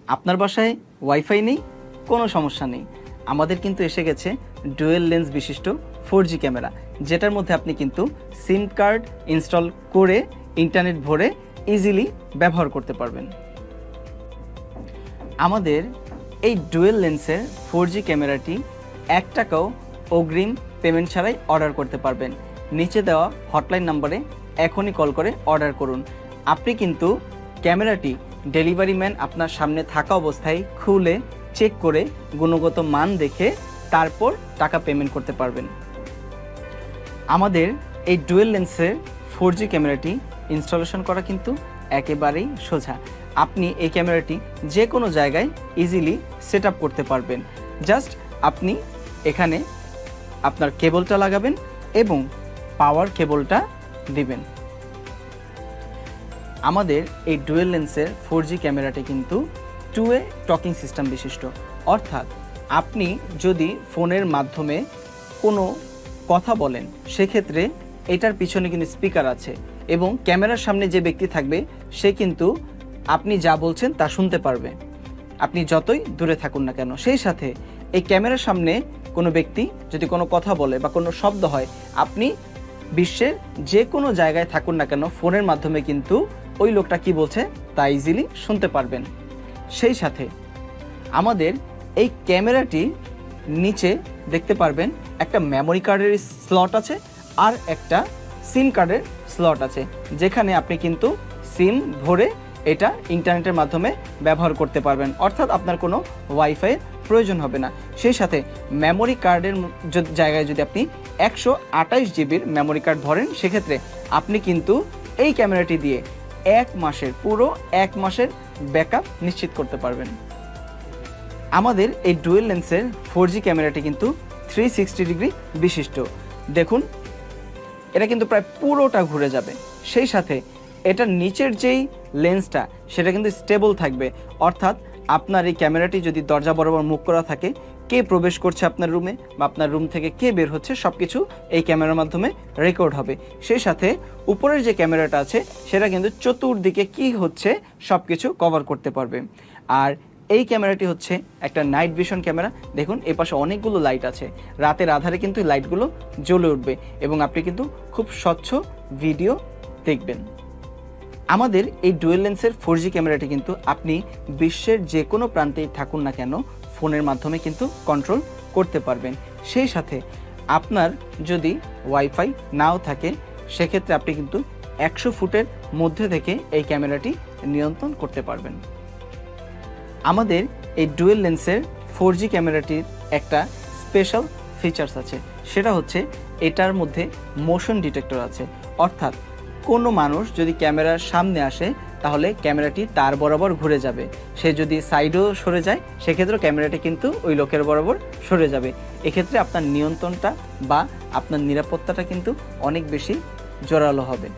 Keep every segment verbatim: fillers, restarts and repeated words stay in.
আপনার বাসায় ওয়াইফাই নেই, কোনো সমস্যা নেই। আমাদের কিন্তু এসে গেছে ডুয়েল লেন্স বিশিষ্ট ফোর জি ক্যামেরা, যেটার মধ্যে আপনি কিন্তু সিম কার্ড ইনস্টল করে ইন্টারনেট ভরে ইজিলি ব্যবহার করতে পারবেন। আমাদের এই ডুয়েল লেন্সের ফোর জি ক্যামেরাটি এক টাকাও অগ্রিম পেমেন্ট ছাড়াই অর্ডার করতে পারবেন। নিচে দেওয়া হটলাইন নম্বরে এখনই কল করে অর্ডার করুন। আপনি কিন্তু ক্যামেরাটি ডেলিভারি ম্যান আপনার সামনে থাকা অবস্থায় খুলে চেক করে গুণগত মান দেখে তারপর টাকা পেমেন্ট করতে পারবেন। আমাদের এই ডুয়েল লেন্সের ফোর জি ক্যামেরাটি ইনস্টলেশন করা কিন্তু একেবারেই সোজা। আপনি এই ক্যামেরাটি যে কোনো জায়গায় ইজিলি সেট আপ করতে পারবেন। জাস্ট আপনি এখানে আপনার কেবলটা লাগাবেন এবং পাওয়ার কেবলটা দিবেন। আমাদের এই ডুয়েল লেন্সের ফোর জি ক্যামেরাটি কিন্তু টু ওয়ে টকিং সিস্টেম বিশিষ্ট, অর্থাৎ আপনি যদি ফোনের মাধ্যমে কোনো কথা বলেন সেক্ষেত্রে এটার পিছনে কিন্তু স্পিকার আছে এবং ক্যামেরার সামনে যে ব্যক্তি থাকবে সে কিন্তু আপনি যা বলছেন তা শুনতে পারবে, আপনি যতই দূরে থাকুন না কেন। সেই সাথে এই ক্যামেরার সামনে কোনো ব্যক্তি যদি কোনো কথা বলে বা কোনো শব্দ হয়, আপনি বিশ্বের যে কোনো জায়গায় থাকুন না কেন ফোনের মাধ্যমে কিন্তু ওই লোকটা কি বলছে তা ইজিলি শুনতে পারবেন। সেই সাথে আমাদের এই ক্যামেরাটি নিচে দেখতে পারবেন একটা মেমোরি কার্ডের স্লট আছে আর একটা সিম কার্ডের স্লট আছে, যেখানে আপনি কিন্তু সিম ভরে এটা ইন্টারনেটের মাধ্যমে ব্যবহার করতে পারবেন, অর্থাৎ আপনার কোনো ওয়াইফাইয়ের প্রয়োজন হবে না। সেই সাথে মেমোরি কার্ডের জায়গায় যদি আপনি একশো আঠাশ জিবির মেমোরি কার্ড ভরেন সেক্ষেত্রে আপনি কিন্তু এই ক্যামেরাটি দিয়ে এক মাসের পুরো এক মাসের ব্যাকআপ নিশ্চিত করতে পারবেন। আমাদের এই ডুয়েল লেন্সের ফোর জি ক্যামেরাটি কিন্তু থ্রি সিক্সটি ডিগ্রি বিশিষ্ট। দেখুন এটা কিন্তু প্রায় পুরোটা ঘুরে যাবে। সেই সাথে এটার নিচের যেই লেন্সটা সেটা কিন্তু স্টেবল থাকবে, অর্থাৎ আপনার এই ক্যামেরাটি যদি দরজা বরাবর মুখ করা থাকে, কে প্রবেশ করছে আপনার রুমে বা আপনার রুম থেকে কে বের হচ্ছে সব কিছু এই ক্যামেরার মাধ্যমে রেকর্ড হবে। সেই সাথে উপরের যে ক্যামেরাটা আছে সেটা কিন্তু চতুর্দিকে কি হচ্ছে সব কিছু কভার করতে পারবে। আর এই ক্যামেরাটি হচ্ছে একটা নাইট ভিশন ক্যামেরা। দেখুন এই পাশে অনেকগুলো লাইট আছে, রাতের আধারে কিন্তু লাইটগুলো জ্বলে উঠবে এবং আপনি কিন্তু খুব স্বচ্ছ ভিডিও দেখবেন। আমাদের এই ডুয়েল লেন্সের ফোর জি ক্যামেরাটি কিন্তু আপনি বিশ্বের যে কোনো প্রান্তেই থাকুন না কেন ফোনের মাধ্যমে কিন্তু কন্ট্রোল করতে পারবেন। সেই সাথে আপনার যদি ওয়াইফাই নাও থাকে সেক্ষেত্রে আপনি কিন্তু একশো ফুটের মধ্যে থেকে এই ক্যামেরাটি নিয়ন্ত্রণ করতে পারবেন। আমাদের এই ডুয়েল লেন্সের ফোর জি ক্যামেরাটির একটা স্পেশাল ফিচার্স আছে, সেটা হচ্ছে এটার মধ্যে মোশন ডিটেক্টর আছে, অর্থাৎ কোনো মানুষ যদি ক্যামেরার সামনে আসে তাহলে ক্যামেরাটি তার বরাবর ঘুরে যাবে, সে যদি সাইডেও সরে যায় সেক্ষেত্রে ক্যামেরাটি কিন্তু ওই লোকের বরাবর সরে যাবে। এক্ষেত্রে আপনার নিয়ন্ত্রণটা বা আপনার নিরাপত্তাটা কিন্তু অনেক বেশি জোরালো হবে।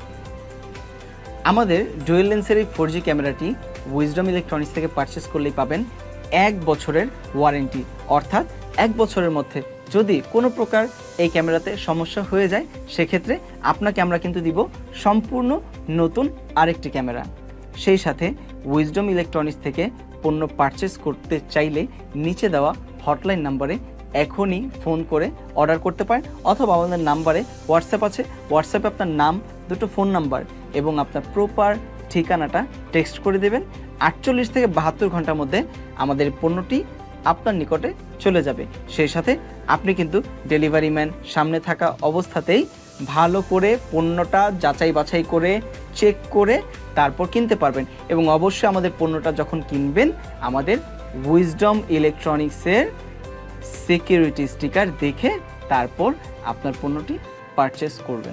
আমাদের ডুয়েল লেন্সের এই ফোর জি ক্যামেরাটি উইজডম ইলেকট্রনিক্স থেকে পারচেস করলেই পাবেন এক বছরের ওয়ারেন্টি, অর্থাৎ এক বছরের মধ্যে যদি কোনো প্রকার এই ক্যামেরাতে সমস্যা হয়ে যায় সেক্ষেত্রে আপনাকে আমরা কিন্তু দিব সম্পূর্ণ নতুন আরেকটি ক্যামেরা। সেই সাথে উইজডম ইলেকট্রনিক্স থেকে পণ্য পারচেস করতে চাইলে নিচে দেওয়া হটলাইন নাম্বারে এখনই ফোন করে অর্ডার করতে পারেন, অথবা আমাদের নাম্বারে হোয়াটসঅ্যাপ আছে, হোয়াটসঅ্যাপে আপনার নাম, দুটো ফোন নাম্বার এবং আপনার প্রপার ঠিকানাটা টেক্সট করে দেবেন। আটচল্লিশ থেকে বাহাত্তর ঘন্টার মধ্যে আমাদের পণ্যটি আপনার নিকটে চলে যাবে। সেই সাথে আপনি কিন্তু ডেলিভারি ম্যান সামনে থাকা অবস্থাতেই ভালো করে পণ্যটা যাচাই বাছাই করে চেক করে তারপর কিনতে পারবেন। এবং অবশ্যই আমাদের পণ্যটা যখন কিনবেন আমাদের উইজডম ইলেকট্রনিক্সের সিকিউরিটি স্টিকার দেখে তারপর আপনার পণ্যটি পারচেস করবেন।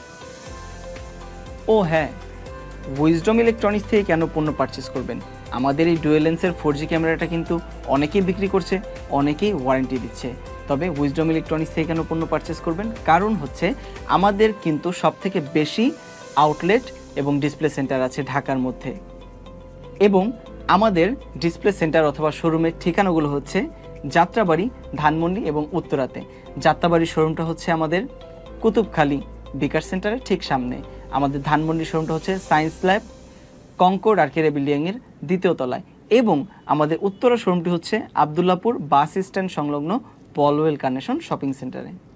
ও হ্যাঁ, উইজডম ইলেকট্রনিক্স থেকে কেন পণ্য পারচেস করবেন? আমাদের এই ডুয়েল লেন্সের ফোর জি ক্যামেরাটা কিন্তু অনেকেই বিক্রি করছে, অনেকেই ওয়ারেন্টি দিচ্ছে, তবে উইজডম ইলেকট্রনিক্স থেকে কেন পণ্য পারচেস করবেন? কারণ হচ্ছে আমাদের কিন্তু সব থেকে বেশি আউটলেট এবং ডিসপ্লে সেন্টার আছে ঢাকার মধ্যে, এবং আমাদের ডিসপ্লে সেন্টার অথবা শোরুমের ঠিকানাগুলো হচ্ছে যাত্রাবাড়ি, ধানমন্ডি এবং উত্তরাতে। যাত্রাবাড়ির শোরুমটা হচ্ছে আমাদের কুতুবখালী বিকাশ সেন্টারের ঠিক সামনে। আমাদের ধানমন্ডি শোরুমটা হচ্ছে সায়েন্স ল্যাব কঙ্কর্ড আর্কেডে বিল্ডিংয়ের দ্বিতীয় তলায়, এবং আমাদের উত্তরা শোরুমটি হচ্ছে আবদুল্লাপুর বাস স্ট্যান্ড সংলগ্ন পলওয়েল কানেকশন শপিং সেন্টারে।